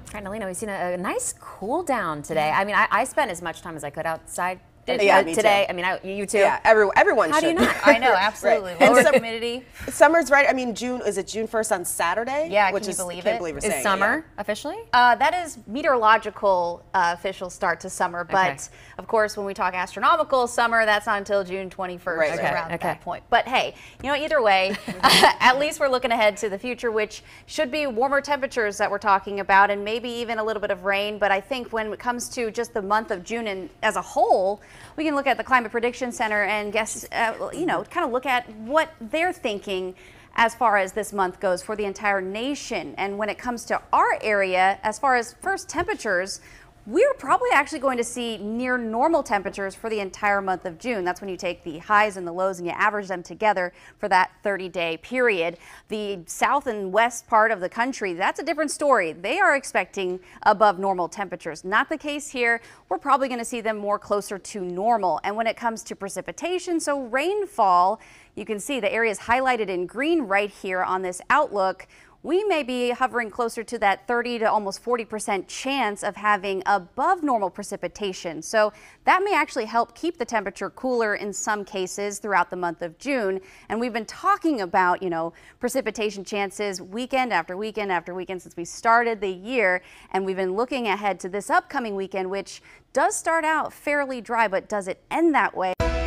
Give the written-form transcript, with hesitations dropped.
Carnalina, we've seen a nice cool down today. I mean, I spent as much time as I could outside me today. too. I mean, you too. Yeah, everyone How should. do you not? I know, absolutely. Right. Lower humidity. Summer's right. I mean, June, is it June 1st on Saturday? Yeah, Which can you is, believe can't it? believe we're Is saying summer it, officially? That is meteorological official start to summer, but Okay. of course, when we talk astronomical summer, that's not until June 21st, Right, around okay. that point. But hey, you know, either way, at least we're looking ahead to the future, which should be warmer temperatures that we're talking about, and maybe even a little bit of rain. But I think when it comes to just the month of June and as a whole, we can look at the Climate Prediction Center and guess, you know, kind of look at what they're thinking as far as this month goes for the entire nation. And when it comes to our area, as far as first temperatures, we're probably actually going to see near normal temperatures for the entire month of June. That's when you take the highs and the lows and you average them together for that 30-day period. The south and west part of the country, that's a different story. They are expecting above normal temperatures. Not the case here. We're probably going to see them more closer to normal. And when it comes to precipitation, so rainfall, you can see the areas highlighted in green right here on this outlook. We may be hovering closer to that 30 to almost 40% chance of having above normal precipitation. So that may actually help keep the temperature cooler in some cases throughout the month of June. And we've been talking about, you know, precipitation chances weekend after weekend after weekend since we started the year. And we've been looking ahead to this upcoming weekend, which does start out fairly dry, but does it end that way?